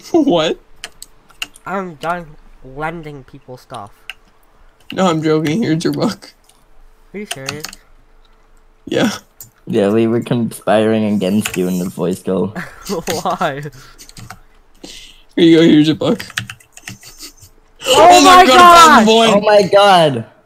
What? I'm done lending people stuff. No, I'm joking. Here's your buck. Are you serious? Yeah. Yeah, we were conspiring against you in the voice call. Why? Here you go. Here's your buck. Oh my I found the god! void. Oh my god!